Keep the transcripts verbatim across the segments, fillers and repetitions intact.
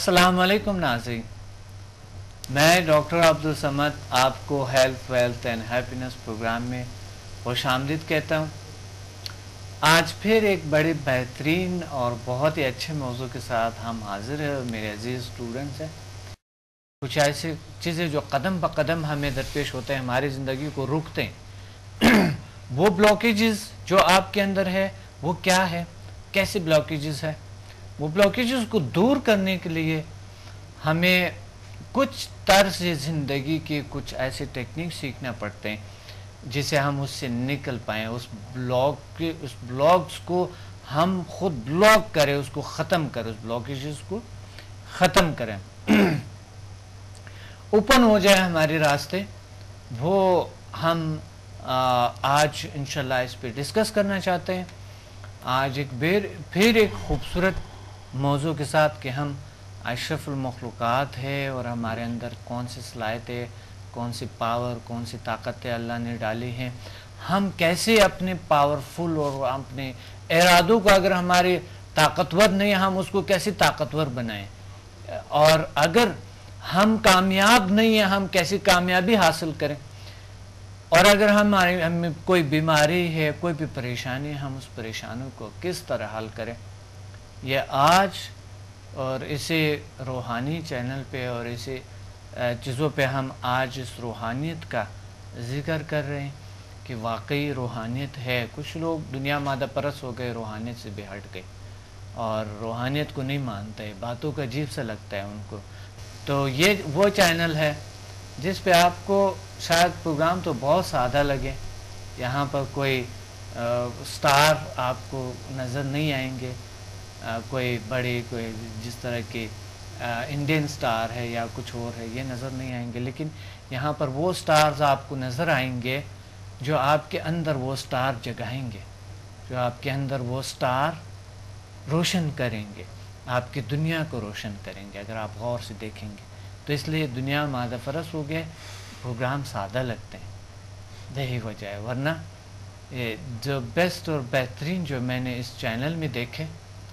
अस्सलाम वालेकुम नाज़रीन, मैं डॉक्टर अब्दुल समद आपको health wealth and happiness programme में खुश आमदीद कहता हूँ। आज फिर एक बड़े बेहतरीन और बहुत ही अच्छे मौजू के साथ हम हाजिर हैं। मेरे अजीज़ स्टूडेंट्स हैं, कुछ ऐसी चीज़ें जो कदम ब कदम हमें दरपेश होते हैं, हमारी ज़िंदगी को रोकते हैं। वो ब्लॉकेजेस जो आपके अंदर है वो क्या है, कैसे ब्लॉकेजेस है, वो ब्लॉकेजेस को दूर करने के लिए हमें कुछ तर्ज ज़िंदगी के कुछ ऐसे टेक्निक सीखना पड़ते हैं जिससे हम उससे निकल पाएँ, उस ब्लॉक के उस ब्लॉक्स को हम खुद ब्लॉक करें, उसको ख़त्म करें, उस ब्लॉकेजेस को ख़त्म करें, ओपन हो जाए हमारे रास्ते। वो हम आ, आज इंशाल्लाह इस पे डिस्कस करना चाहते हैं। आज एक बेर फिर एक खूबसूरत मौजू के साथ कि हम अशरफुल मखलूक़ात है और हमारे अंदर कौन सी सलाहियतें, कौन सी पावर, कौन सी ताकतें अल्लाह ने डाली हैं, हम कैसे अपने पावरफुल और अपने इरादों को, अगर हमारे ताकतवर नहीं हम उसको कैसे ताकतवर बनाएं, और अगर हम कामयाब नहीं हैं हम कैसे कामयाबी हासिल करें, और अगर हमारे हमें कोई बीमारी है, कोई भी परेशानी है, हम उस परेशानी को किस तरह हल करें। ये आज और इसे रूहानी चैनल पे और इसे चीज़ों पे हम आज इस रूहानियत का ज़िक्र कर रहे हैं कि वाकई रूहानियत है। कुछ लोग दुनिया मादा परस हो गए, रूहानियत से भी हट गए और रूहानियत को नहीं मानते, बातों का अजीब सा लगता है उनको। तो ये वो चैनल है जिस पे आपको शायद प्रोग्राम तो बहुत सादा लगे, यहाँ पर कोई आ, स्टार आपको नज़र नहीं आएंगे, आ, कोई बड़े कोई जिस तरह के इंडियन स्टार है या कुछ और है ये नज़र नहीं आएंगे, लेकिन यहाँ पर वो स्टार्स आपको नज़र आएंगे जो आपके अंदर वो स्टार जगाएंगे, जो आपके अंदर वो स्टार रोशन करेंगे, आपकी दुनिया को रोशन करेंगे अगर आप गौर से देखेंगे। तो इसलिए दुनिया मादा फरस हो गए, प्रोग्राम सादा लगते हैं, यही वजह है। वरना ये जो बेस्ट और बेहतरीन जो मैंने इस चैनल में देखे,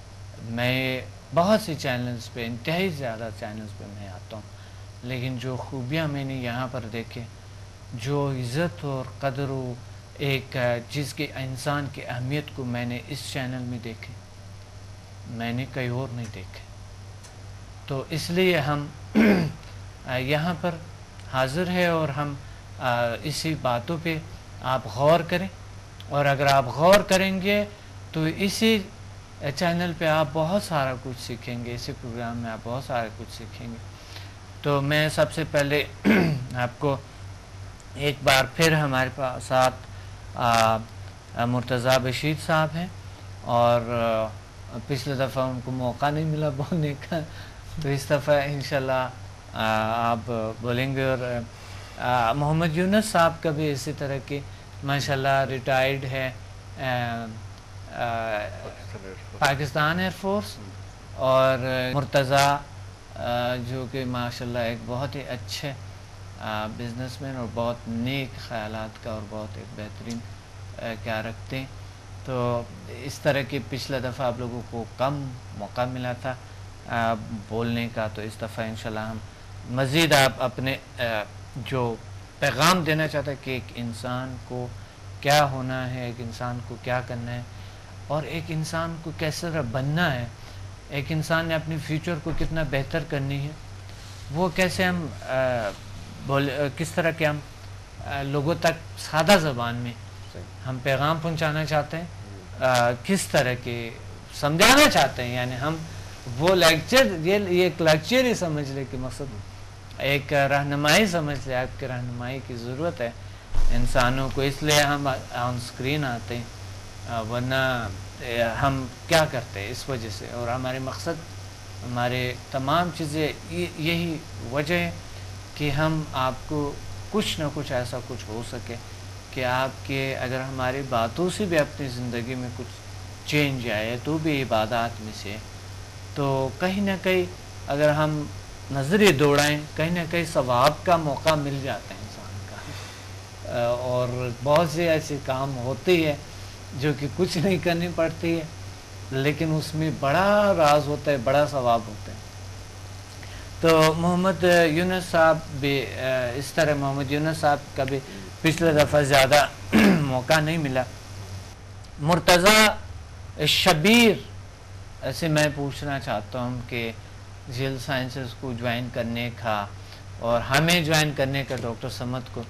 मैं बहुत सी चैनल्स पे, इंतहाई ज़्यादा चैनल्स पे मैं आता हूँ, लेकिन जो खूबियाँ मैंने यहाँ पर देखे, जो इज़्ज़त और क़द्र एक चीज़ के इंसान की अहमियत को मैंने इस चैनल में देखे, मैंने कहीं और नहीं देखे। तो इसलिए हम यहाँ पर हाज़िर है और हम आ, इसी बातों पे आप गौर करें, और अगर आप गौर करेंगे तो इसी चैनल पे आप बहुत सारा कुछ सीखेंगे, इसी प्रोग्राम में आप बहुत सारा कुछ सीखेंगे। तो मैं सबसे पहले आपको एक बार फिर हमारे पास साथ मुर्तज़ा बशीर साहब हैं, और आ, पिछले दफ़ा उनको मौका नहीं मिला बोलने का, तो इस दफ़ा इंशाल्लाह आप बोलेंगे। और मोहम्मद यूनुस साहब का भी इसी तरह की माशाल्लाह रिटायर्ड है आ, आ, पाकिस्तान एयरफोर्स, और मुर्तज़ा जो कि माशाल्लाह एक बहुत ही अच्छे बिज़नेसमैन और बहुत नेक ख़यालात का और बहुत एक बेहतरीन क्या रखते हैं। तो इस तरह की पिछला दफ़ा आप लोगों को कम मौका मिला था आ, बोलने का, तो इस दफ़ा इंशाल्लाह हम मज़ीद आप अपने आ, जो पैगाम देना चाहते हैं कि एक इंसान को क्या होना है, एक इंसान को क्या करना है, और एक इंसान को कैसे तरह बनना है, एक इंसान ने अपने फ्यूचर को कितना बेहतर करनी है, वो कैसे हम आ, बोल किस तरह के हम आ, लोगों तक सादा ज़बान में हम पैगाम पहुंचाना चाहते हैं, आ, किस तरह के समझाना चाहते हैं। यानी हम वो लेक्चर, ये एक लेक्चर ही समझ ले कि मकसद एक रहनुमाई समझ ले, आपकी रहनुमाई की ज़रूरत है इंसानों को, इसलिए हम ऑन स्क्रीन आते हैं, वरना हम क्या करते हैं इस वजह से। और हमारे मकसद, हमारे तमाम चीज़ें यही वजह है कि हम आपको कुछ ना कुछ ऐसा कुछ हो सके कि आपके, अगर हमारी बातों से भी अपनी ज़िंदगी में कुछ चेंज आए तो भी इबादत में से, तो कहीं ना कहीं अगर हम नज़रिए दौड़ाएँ, कहीं ना कहीं सवाब का मौका मिल जाता है इंसान का। और बहुत से ऐसे काम होते हैं जो कि कुछ नहीं करनी पड़ती है, लेकिन उसमें बड़ा राज होता है, बड़ा सवाब होता है। تو محمد یونس صاحب بھی اس طرح محمد یونس صاحب کا بھی پچھلے دفعہ زیادہ موقع نہیں ملا. مرتضی شبیر سے میں پوچھنا چاہتا ہوں کہ جیل سائنسز کو جوائن کرنے کا اور ہمیں جوائن کرنے کا ڈاکٹر سمد کو،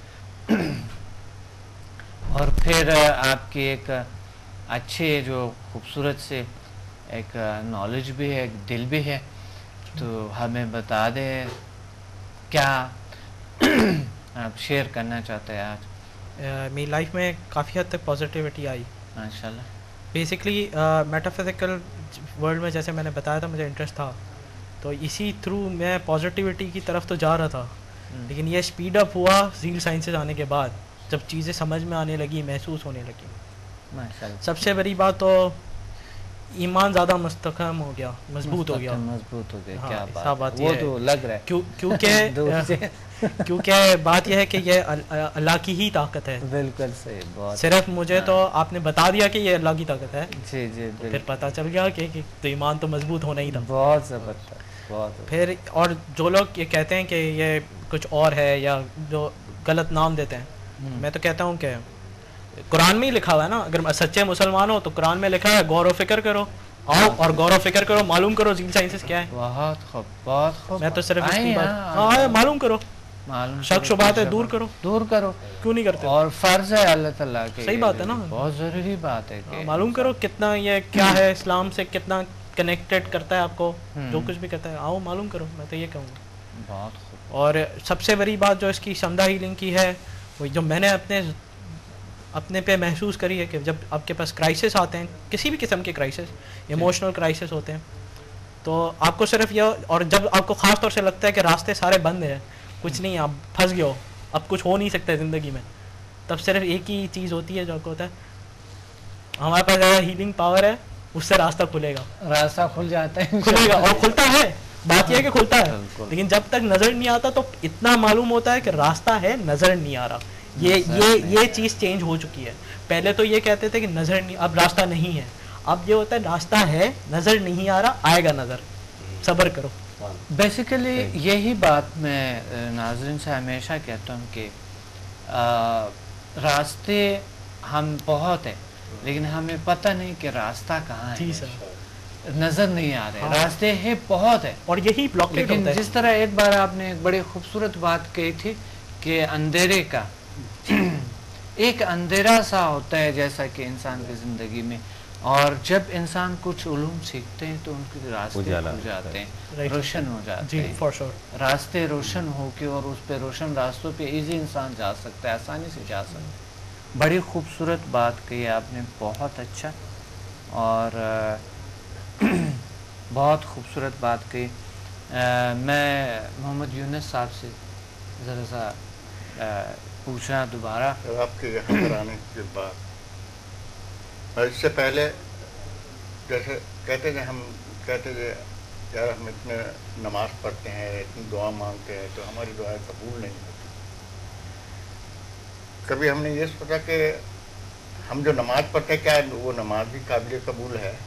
اور پھر آپ کی ایک اچھے جو خوبصورت سے ایک نالج بھی ہے، ایک دل بھی ہے، تو ہمیں بتا دیں کیا آپ شیئر کرنا چاہتے ہیں آج. میری لائف میں کافی حد تک پازیٹیوٹی آئی ماشاء اللہ. بیسکلی میٹا فزیکل ورلڈ میں جیسے میں نے بتایا تھا مجھے انٹرسٹ تھا، تو اسی تھرو میں پازیٹیوٹی کی طرف تو جا رہا تھا، لیکن یہ اسپیڈ اپ ہوا زیل سائنسز آنے کے بعد، جب چیزیں سمجھ میں آنے لگی، محسوس ہونے لگی. سب سے بڑی بات تو ایمان زیادہ مستحکم ہو گیا، مضبوط ہو گیا، مضبوط ہو گیا. کیا بات بات، وہ تو لگ رہا ہے. کیونکہ کیونکہ بات یہ ہے کہ یہ اللہ کی ہی طاقت ہے. بالکل صحیح. بہت صرف مجھے تو آپ نے بتا دیا کہ یہ اللہ کی طاقت ہے، جی جی، پھر پتہ چل گیا کہ تو ایمان تو مضبوط ہونا ہی تھا. بہت زبردست، بہت. پھر اور جو لوگ یہ کہتے ہیں کہ یہ کچھ اور ہے یا جو غلط نام دیتے ہیں، میں تو کہتا ہوں کہ قرآن میں ہی لکھا ہوا ہے نا، اگر سچے مسلمان ہو تو قرآن میں لکھا ہے غور و فکر کرو، آؤ اور غور و فکر کرو، معلوم کرو زیل سائنسز کیا ہے. بہت خوب، بہت خوب. میں تو صرف اس کی بات، ہاں معلوم کرو، شک شبہات ہے دور کرو، دور کرو. کیوں نہیں کرتے؟ اور فرض ہے اللہ تعالیٰ کے. صحیح بات ہے نا، بہت ضروری بات ہے کہ معلوم کرو کتنا یہ کیا ہے، اسلام سے کتنا کنیکٹڈ کرتا ہے آپ کو، جو کچھ بھی کرتا ہے آؤ معلوم کرو. میں تو یہ کہوں گا. بہت خوب. اور سب سے بڑی بات جو اس کی سمدہ ہیلنگ کی ہے، وہ جو میں نے اپنے اپنے پہ محسوس کری ہے کہ جب آپ کے پاس کرائسس آتے ہیں، کسی بھی قسم کے کرائسس، ایموشنل کرائسس ہوتے ہیں، تو آپ کو صرف یہ، اور جب آپ کو خاص طور سے لگتا ہے کہ راستے سارے بند ہیں، کچھ نہیں، آپ پھنس گئے ہو، اب کچھ ہو نہیں سکتا ہے زندگی میں، تب صرف ایک ہی چیز ہوتی ہے جو آپ کو ہوتا ہے ہمارے پاس زیادہ ہیلنگ پاور ہے، اس سے راستہ کھلے گا. راستہ کھل جاتا ہے، کھلے گا، اور کھلتا ہے. بات یہ ہے کہ کھلتا ہے، لیکن جب تک نظر نہیں آتا تو اتنا معلوم ہوتا ہے کہ راستہ ہے، نظر نہیں آ رہا. یہ یہ یہ چیز چینج ہو چکی ہے. پہلے تو یہ کہتے تھے کہ نظر نہیں، اب راستہ نہیں ہے. اب یہ ہوتا ہے راستہ ہے، نظر نہیں آ رہا، آئے گا نظر، صبر کرو. بیسیکلی یہی بات میں ناظرین سے ہمیشہ کہتا ہوں کہ راستے ہم بہت ہیں، لیکن ہمیں پتہ نہیں کہ راستہ کہاں ہے. نظر نہیں آ رہے. راستے ہیں بہت ہے، اور یہی بلاکیڈ ہوتا ہے. جس طرح ایک بار آپ نے ایک بڑی خوبصورت بات کہی تھی کہ اندھیرے کا ایک اندھیرا سا ہوتا ہے جیسا کہ انسان کی زندگی میں، اور جب انسان کچھ علوم سیکھتے ہیں تو ان کے راستے کھل جاتے ہیں، روشن ہو جاتے ہیں. راستے روشن ہو کے، اور اس پہ روشن راستوں پہ ایزی انسان جا سکتا ہے، آسانی سے جا سکتا ہے. بڑی خوبصورت بات کہی آپ نے، بہت اچھا، اور بہت خوبصورت بات کہی. میں محمد یونس صاحب سے ذرا سا پوچھنا دوبارہ. آپ کے یہاں پر آنے کے بعد، اس سے پہلے جیسے کہتے تھے، ہم کہتے تھے یار ہم اتنے نماز پڑھتے ہیں، اتنی دعا مانگتے ہیں، تو ہماری دعائیں قبول نہیں ہوتی. کبھی ہم نے یہ سوچا کہ ہم جو نماز پڑھتے ہیں، کیا وہ نماز بھی قابل قبول ہے؟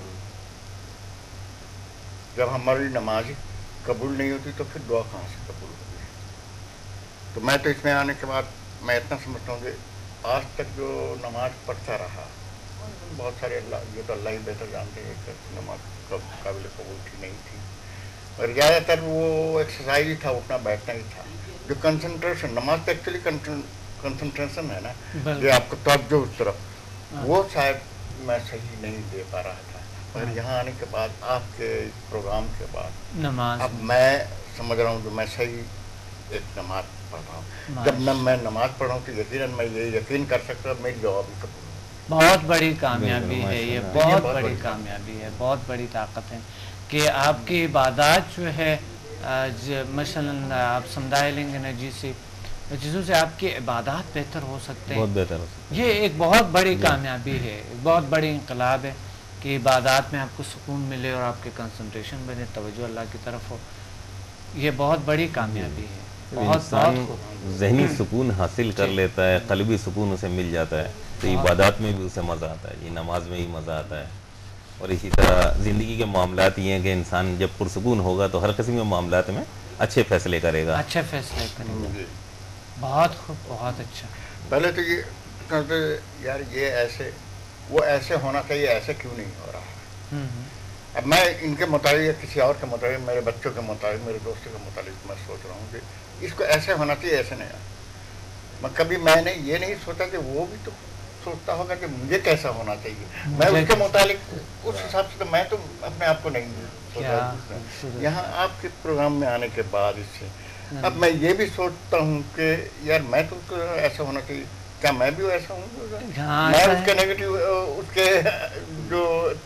جب ہماری نماز ہی قبول نہیں ہوتی تو پھر دعا کہاں سے قبول ہوتی ہے؟ تو میں تو اس میں آنے کے بعد میں اتنا سمجھتا ہوں کہ آج تک جو نماز پڑھتا رہا، بہت سارے اللہ، یہ تو اللہ ہی بہتر جانتے ہیں کہ نماز قابل قبول تھی نہیں تھی، اور زیادہ تر وہ ایکسرسائز ہی تھا، اٹھنا بیٹھنا ہی تھا. جو کنسنٹریشن، نماز تو ایکچولی کنسنٹریشن ہے نا، جو آپ کو توجہ اس طرف، وہ شاید میں صحیح نہیں دے پا رہا تھا. اور یہاں آنے کے بعد، آپ کے پروگرام کے بعد، نماز اب میں سمجھ رہا ہوں کہ میں صحیح ایک نماز پڑھ رہا ہوں. جب نہ میں نماز پڑھ رہا ہوں تو یقیناً میں یہ یقین کر سکتا ہوں میری دعا بھی قبول ہو. بہت بڑی کامیابی ہے یہ، بہت بڑی کامیابی ہے، بہت بڑی طاقت ہے کہ آپ کی عبادات جو ہے، مثلاً آپ سمدائلنگ انرجی سے، چیزوں سے آپ کی عبادات بہتر ہو سکتے ہیں. بہت بہتر ہو سکتے ہیں. یہ ایک بہت بڑی کامیابی ہے، بہت بڑی انقلاب ہے کہ عبادات میں آپ کو سکون ملے اور آپ کے کنسنٹریشن بنے، توجہ اللہ کی طرف ہو. یہ بہت بڑی کامیابی ہے. انسان ذہنی سکون حاصل کر لیتا ہے، قلبی سکون اسے مل جاتا ہے، تو عبادات میں بھی اسے مزہ آتا ہے، یہ نماز میں ہی مزہ آتا ہے. اور اسی طرح زندگی کے معاملات یہ ہیں کہ انسان جب پرسکون ہوگا تو ہر قسم کے معاملات میں اچھے فیصلے کرے گا. اچھے فیصلے کرے گا. جی بہت خوب, بہت اچھا. پہلے تو یہ کہتے یار یہ ایسے وہ ایسے ہونا چاہیے, ایسے کیوں نہیں ہو رہا. ہوں ہوں. اب میں ان کے مطابق یا کسی اور کے مطابق, میرے بچوں کے مطابق, میرے دوستوں کے مطابق میں سوچ رہا ہوں کہ اس کو ایسے ہونا چاہیے, ایسے نہیں. میں کبھی میں نے یہ نہیں سوچا کہ وہ بھی تو سوچتا ہوگا کہ مجھے کیسا ہونا چاہیے, میں اس کے متعلق اس حساب سے. تو میں تو اپنے آپ کو نہیں سوچا. یہاں آپ کے پروگرام میں آنے کے بعد اس سے اب میں یہ بھی سوچتا ہوں کہ یار میں تو ایسا ہونا چاہیے, کیا میں بھی ایسا ہوں. میں اس کے نیگیٹو, اس کے جو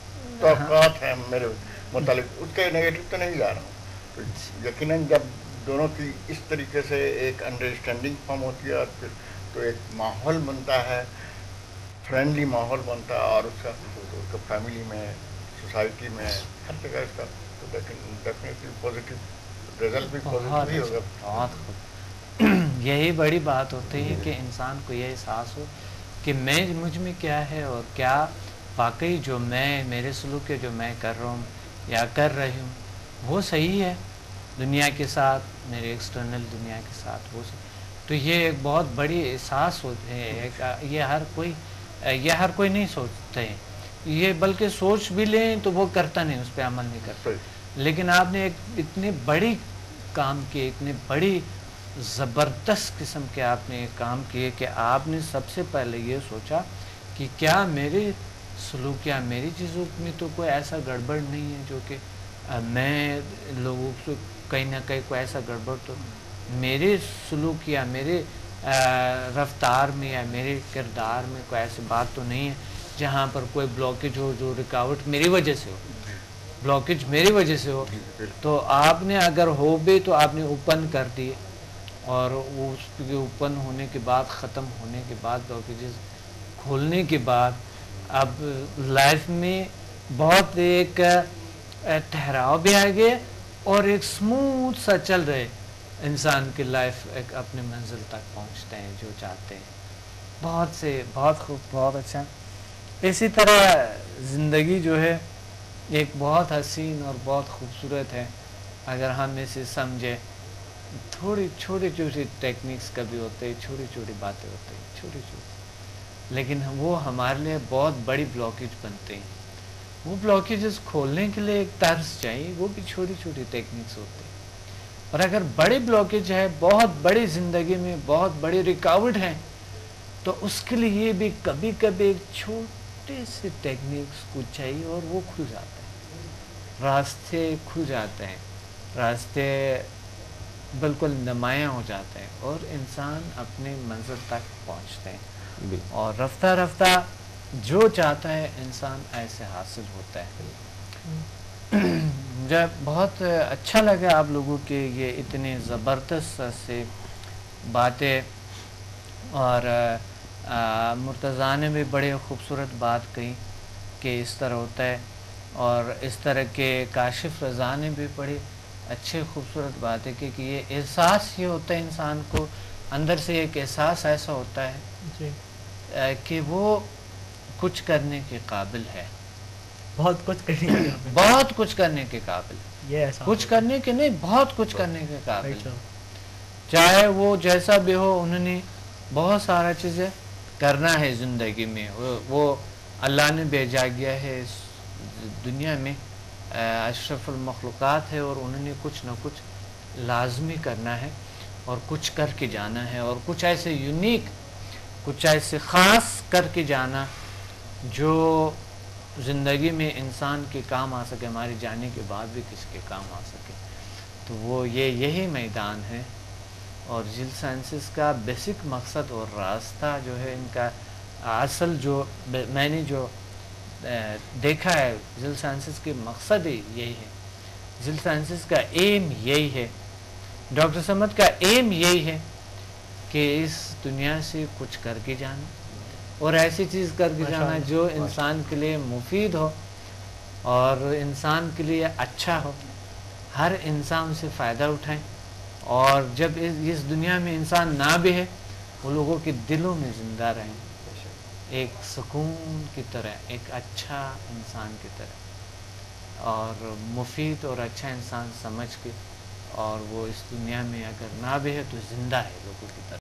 توقعات ہیں میرے متعلق, اس کے نیگیٹو تو نہیں جا رہا ہوں. یقیناً جب دونوں کی اس طریقے سے ایک انڈرسٹینڈنگ فارم ہوتی ہے, اور پھر تو ایک ماحول بنتا ہے, فرینڈلی ماحول بنتا ہے, اور اس کا اس کا فیملی میں, سوسائٹی میں, ہر جگہ اس کا تو ڈیفینیٹلی پازیٹیو رزلٹ بھی پازیٹیو ہی ہوگا. بہت خوب. یہی بڑی بات ہوتی ہے کہ انسان کو یہ احساس ہو کہ میں مجھ میں کیا ہے, اور کیا واقعی جو میں میرے سلوک کے جو میں کر رہا ہوں یا کر رہی ہوں وہ صحیح ہے دنیا کے ساتھ, میرے ایکسٹرنل دنیا کے ساتھ وہ صحیح. تو یہ ایک بہت بڑی احساس ہوتے ہے. یہ ہر کوئی یہ ہر کوئی نہیں سوچتے ہیں یہ, بلکہ سوچ بھی لیں تو وہ کرتا نہیں, اس پہ عمل نہیں کرتا. لیکن آپ نے ایک اتنی بڑی کام کی, اتنی بڑی زبردست قسم کے آپ نے ایک کام کیے کہ آپ نے سب سے پہلے یہ سوچا کہ کیا میرے سلوک یا میری چیزوں میں تو کوئی ایسا گڑبڑ نہیں ہے جو کہ میں لوگوں سے کہیں نہ کہیں کوئی ایسا گڑبڑ تو میرے سلوک یا میرے رفتار میں یا میرے کردار میں کوئی ایسی بات تو نہیں ہے جہاں پر کوئی بلاکیج ہو, جو رکاوٹ میری وجہ سے ہو, بلاکیج میری وجہ سے ہو. تو آپ نے اگر ہو بھی تو آپ نے اوپن کر دیے, اور وہ اس کے اوپن ہونے کے بعد, ختم ہونے کے بعد, بلاکیجز کھولنے کے بعد اب لائف میں بہت ایک ٹھہراؤ بھی آ گیا, اور ایک سموتھ سا چل رہے انسان کی لائف, ایک اپنے منزل تک پہنچتے ہیں جو چاہتے ہیں. بہت سے بہت خوب, بہت اچھا. اسی طرح زندگی جو ہے ایک بہت حسین اور بہت خوبصورت ہے اگر ہم اسے سمجھیں. تھوڑی چھوٹی چھوٹی ٹیکنیکس کبھی ہوتے ہیں, چھوٹی چھوٹی باتیں ہوتی ہیں, چھوٹی چھوٹی, لیکن وہ ہمارے لیے بہت بڑی بلاکیج بنتے ہیں. وہ بلاکیجز کھولنے کے لیے ایک طرز چاہیے, وہ بھی چھوٹی چھوٹی ٹیکنیکس ہوتے ہیں. اور اگر بڑی بلاکیج ہے, بہت بڑی زندگی میں بہت بڑی رکاوٹ ہے, تو اس کے لیے بھی کبھی کبھی ایک چھوٹے سے ٹیکنیکس کو چاہیے, اور وہ کھل جاتے ہیں, راستے کھل جاتے ہیں, راستے بالکل نمایاں ہو جاتے ہیں, اور انسان اپنے منزل تک پہنچتے ہیں. اور رفتہ رفتہ جو چاہتا ہے انسان ایسے حاصل ہوتا ہے. مجھے بہت اچھا لگا آپ لوگوں کے یہ اتنے زبردست سے باتیں, اور مرتضیٰ نے بھی بڑے خوبصورت بات کہی کہ اس طرح ہوتا ہے, اور اس طرح کے کاشف رضا نے بھی بڑی اچھے خوبصورت باتیں کی کہ یہ احساس یہ ہوتا ہے انسان کو اندر سے, ایک احساس ایسا ہوتا ہے جی کہ وہ کچھ کرنے کے قابل ہے, بہت کچھ کرنے کے قابل, بہت کچھ کرنے کے قابل, یہ ایسا کچھ کرنے کے نہیں, بہت کچھ کرنے کے قابل. چاہے وہ جیسا بھی ہو, انہوں نے بہت سارا چیزیں کرنا ہے زندگی میں. وہ اللہ نے بھیجا گیا ہے اس دنیا میں, اشرف المخلوقات ہے, اور انہوں نے کچھ نہ کچھ لازمی کرنا ہے, اور کچھ کر کے جانا ہے, اور کچھ ایسے یونیک, کچھ ایسے خاص کر کے جانا جو زندگی میں انسان کے کام آ سکے, ہمارے جانے کے بعد بھی کسی کے کام آ سکے. تو وہ یہ یہی میدان ہے. اور جیل سائنسز کا بیسک مقصد اور راستہ جو ہے, ان کا اصل جو میں نے جو دیکھا ہے, جیل سائنسز کے مقصد ہی یہی ہے, جیل سائنسز کا ایم یہی ہے, ڈاکٹر سمد کا ایم یہی ہے کہ اس دنیا سے کچھ کر کے جانا, اور ایسی چیز کر کے جانا جو انسان کے لیے مفید ہو اور انسان کے لیے اچھا ہو, ہر انسان سے فائدہ اٹھائیں. اور جب اس دنیا میں انسان نہ بھی ہے, وہ لوگوں کے دلوں میں زندہ رہیں, ایک سکون کی طرح, ایک اچھا انسان کی طرح, اور مفید اور اچھا انسان سمجھ کے اور وہ اس دنیا میں اگر نہ بھی ہے تو زندہ ہے لوگوں کی طرح.